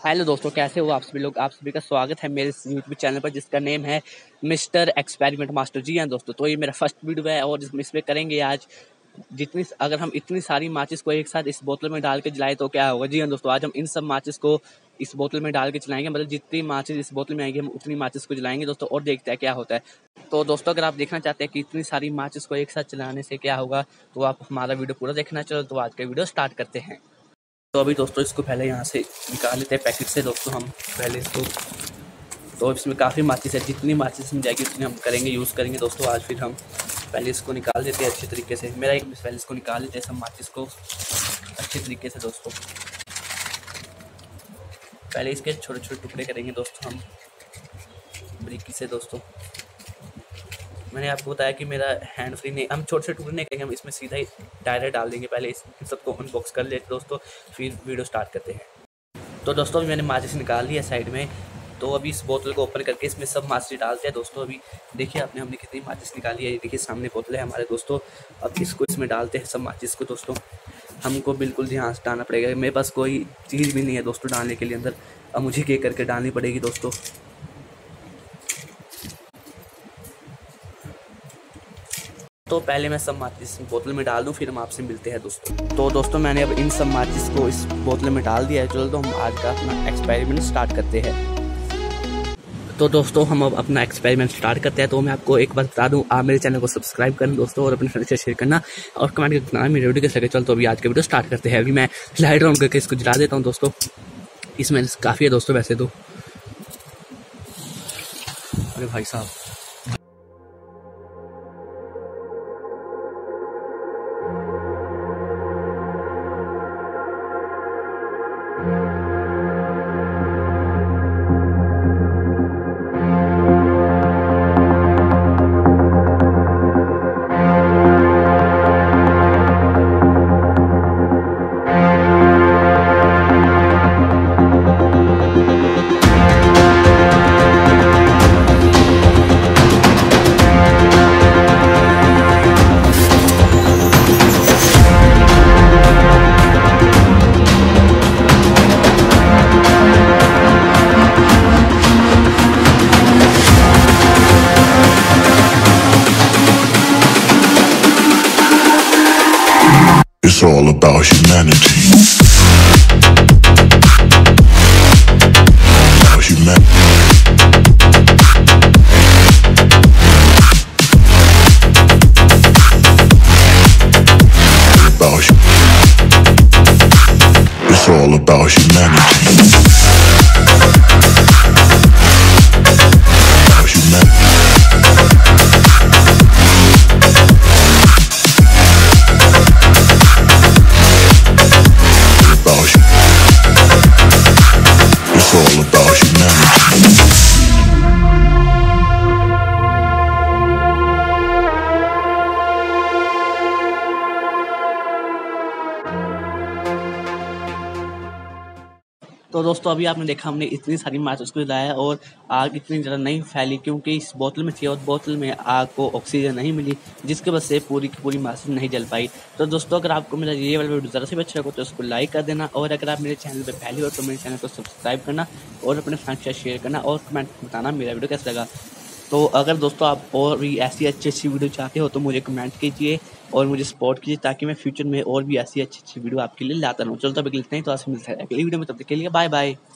Hello दोस्तों, कैसे हो आप सभी लोग। आप सभी का स्वागत है मेरे यूट्यूब चैनल पर जिसका नेम है मिस्टर एक्सपेरिमेंट मास्टर। जी हाँ दोस्तों, तो ये मेरा फर्स्ट वीडियो है और इसमें करेंगे आज अगर हम इतनी सारी माचिस को एक साथ इस बोतल में डाल के जलाए तो क्या होगा। जी हाँ दोस्तों, आज हम इन सब माचिस को इस बोतल में डाल के चलाएंगे, मतलब जितनी माचिस इस बोतल में आएंगी हम उतनी माचिस को जलाएंगे दोस्तों, और देखते हैं क्या होता है। तो दोस्तों, अगर आप देखना चाहते हैं कि इतनी सारी माचिस को एक साथ चलाने से क्या होगा तो आप हमारा वीडियो पूरा देखना। चलो तो आज का वीडियो स्टार्ट करते हैं। तो अभी दोस्तों इसको पहले यहाँ से निकाल लेते हैं पैकेट से दोस्तों। हम पहले इसको, तो इसमें काफ़ी माचिस है, जितनी माचिस मिल जाएगी उतनी हम करेंगे, यूज़ करेंगे दोस्तों। आज फिर हम पहले इसको निकाल देते हैं अच्छे तरीके से। मेरा एक पहले इसको निकाल लेते हैं सब माचिस को अच्छे तरीके से दोस्तों। पहले इसके छोटे छोटे टुकड़े करेंगे दोस्तों हम बारीकी से दोस्तों। मैंने आपको बताया कि मेरा हैंड फ्री नहीं, हम छोटे छोटे टुकड़े नहीं करेंगे, हम इसमें सीधा ही डायरेक्ट डाल देंगे। पहले इस सबको अनबॉक्स कर लेते दोस्तों, फिर वीडियो स्टार्ट करते हैं। तो दोस्तों अभी मैंने माचिस निकाल लिया साइड में, तो अभी इस बोतल को ओपन करके इसमें सब माचिस डालते हैं दोस्तों। अभी देखिए हमने कितनी माचिस निकाली है, देखिए सामने बोतल है हमारे दोस्तों। अब इसको इसमें डालते हैं सब माचिस को दोस्तों। हमको बिल्कुल ध्यान से डालना पड़ेगा, मेरे पास कोई चीज़ भी नहीं है दोस्तों डालने के लिए अंदर, अब मुझे एक करके डालनी पड़ेगी दोस्तों। तो पहले मैं सब माचिस बोतल में डाल दूं, फिर हम आपसे मिलते हैं दोस्तों। तो दोस्तों मैंने अब इन सब माचिस को इस बोतल में डाल दिया है। चलो तो हम आज का अपना एक्सपेरिमेंट स्टार्ट करते हैं। तो दोस्तों हम अब अपना एक्सपेरिमेंट स्टार्ट करते हैं। तो मैं आपको एक बार बता दूं, आप मेरे चैनल को सब्सक्राइब करना दोस्तों, और अपने फ्रेंड्स से शेयर करना और कमेंट करके बताना मेरी वीडियो कैसे लगे। चलो तो अभी आज का वीडियो स्टार्ट करते हैं। अभी मैं लाइट ऑन करके इसको जला देता हूँ दोस्तों। इसमें काफ़ी है दोस्तों वैसे तो। अरे भाई साहब, It's all about humanity. About humanity. It's all about humanity. About humanity. It's all about humanity. तो दोस्तों अभी आपने देखा हमने इतनी सारी माचिस को जलाया और आग इतनी ज़्यादा नहीं फैली, क्योंकि इस बोतल में थी और बोतल में आग को ऑक्सीजन नहीं मिली, जिसकी वजह से पूरी की पूरी माचिस नहीं जल पाई। तो दोस्तों अगर आपको मेरा ये वाला वीडियो ज़रा से भी अच्छा लगा तो उसको लाइक कर देना, और अगर आप मेरे चैनल पर पहली हो तो मेरे चैनल को सब्सक्राइब करना और अपने फ्रेंड्स से शेयर करना और कमेंट बताना मेरा वीडियो कैसा लगा। तो अगर दोस्तों आप और भी ऐसी अच्छी वीडियो चाहते हो तो मुझे कमेंट कीजिए और मुझे सपोर्ट कीजिए, ताकि मैं फ्यूचर में और भी ऐसी अच्छी वीडियो आपके लिए लाता रहूँ। चलो तब तक इतना ही, तो आपसे मिलता है अगली वीडियो में, तब तक के लिए बाय बाय।